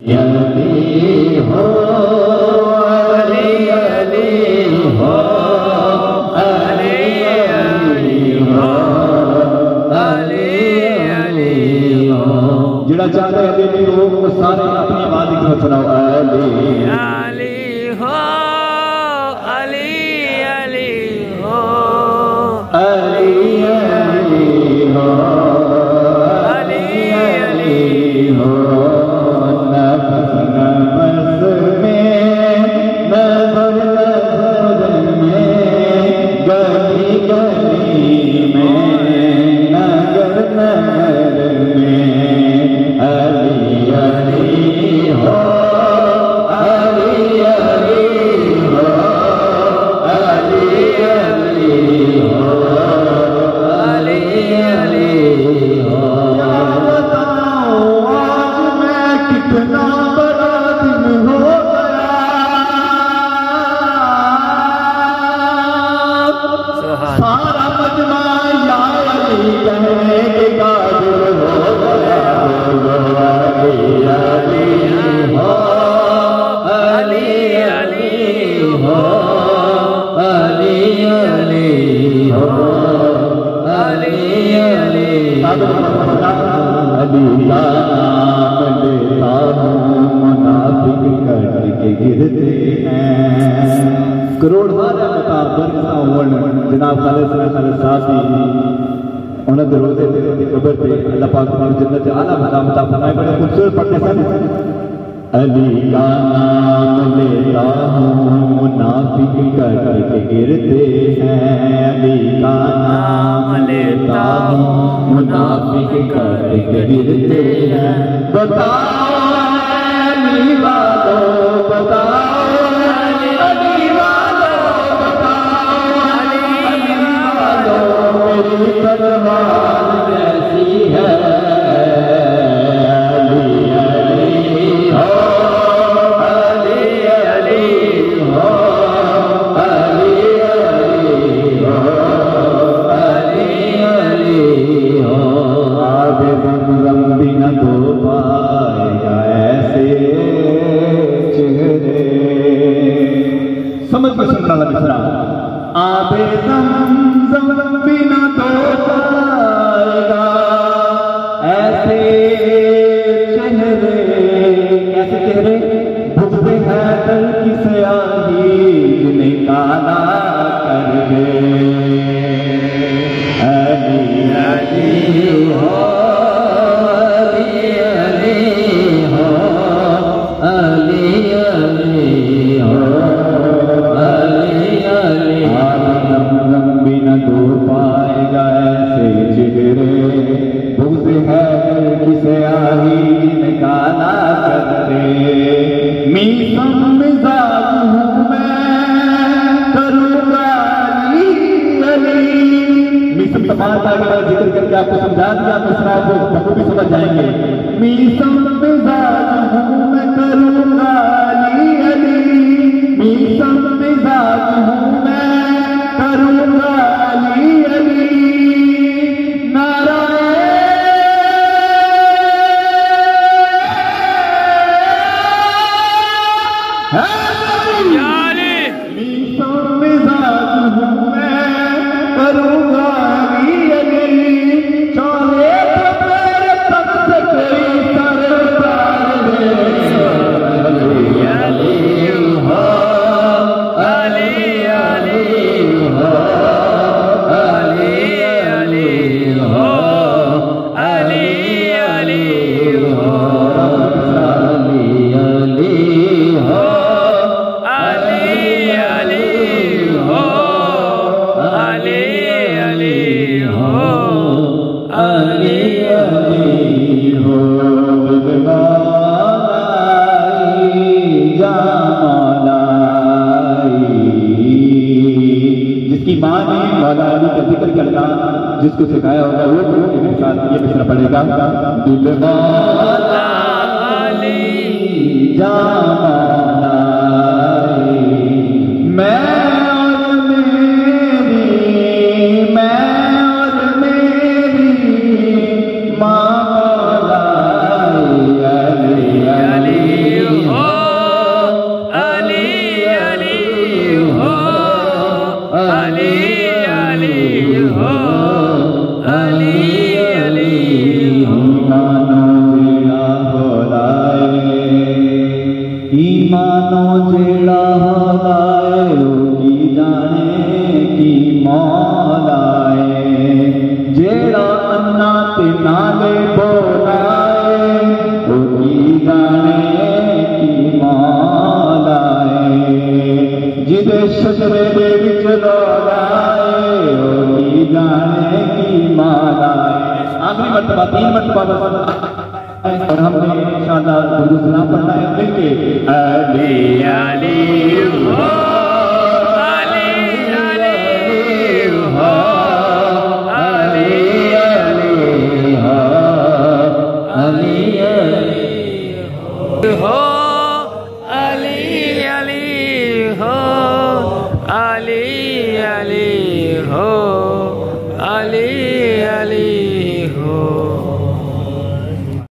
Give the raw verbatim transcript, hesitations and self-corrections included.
अली हो अली अली हो अली अली हो अली अली हो। जिहड़ा चाहता है अली हो वो सारे अपनी आवाज की तरफ सुनाओ। अली अली हो अली अली हो अली अली हो अली अली हो। नफस नफस में नजर नजर में गली गली में नगर नगर में अली अली हो अली अली हो अली अली हो अली अली हो। क्या बताऊं आज मैं कितना बड़ा दिन हो गया। सारा मजमा या अली कहने के काबिल हो गया। अली अली हो अली अली हो अली अली हो अली अली। अली का नाम लेता हूँ मुनाफिक करके गिरते हैं। करोड़ हारा मुताबर जनाब खालिद खालिद साहब उन्हें रोजे कबर पे अल्लाह पाक जन्नत आला मकाम अता फरमाए। बड़े खूबसूरत पढ़ते सन। अली का नाम लेता हूँ मुनाफिक करके गिरते हैं। अली का नाम लेता हूँ मुनाफिक करके गिरते हैं। बताओ अली वालों बताओ अली वालों बताओ अली वालों मेरी तलवार कैसी है। अली अली हो अली अली हो अली अली हो अली अली हो। आबे दम भी न दो पाएगा ऐसे चेहरे। समझ के सुनना लगा मिसरा। आबे दम भी न दो पाएगा ऐसे चेहरे। कैसे चेहरे? बुग़्ज़ हैदर की स्याही जिन्हें काला कर दे। अली अली हो अली अली हो अली अली हो अली अली। आदम भी न दो पाएगा ऐसे चेहरे। बुग़्ज़ हैदर की स्याही जिन्हें काला कर दे। मीसम मिजाज हूँ मैं करूँगा अली अली। मीसम तमाम का जिक्र करके आपको समझा दिया तो इसमें आप बखूबी समझ जाएंगे। मीसम मिजाज हूँ मैं करूँगा अली अली। मीसम मिजाज हूँ मैं करूँगा अली अली। जिसकी माँ ने मौला अली का जिक्र करना जिसको सिखाया होगा वो मेरे साथ ये मिसरा पड़ेगा। दिल मौला अली जा मौला मैं और मेरी मैं और मेरी माँ मौला अली अली ईमानो जेड़ा हलाए की जाने की मौलाए जेड़ा अन्ना ते नाले बोलाए की जाने की मौलाए जिदे शजरे दे विच रोलाए की जाने की मौलाए। आखिरी मरतबा तीन मरतबा और हमने इंशाअल्लाह दुरूद सलाम पढ़ना है मिलके अली अली हो अली अली हो अली अली हो अली अली हो अली अली हो अली अली हो अली अली हो।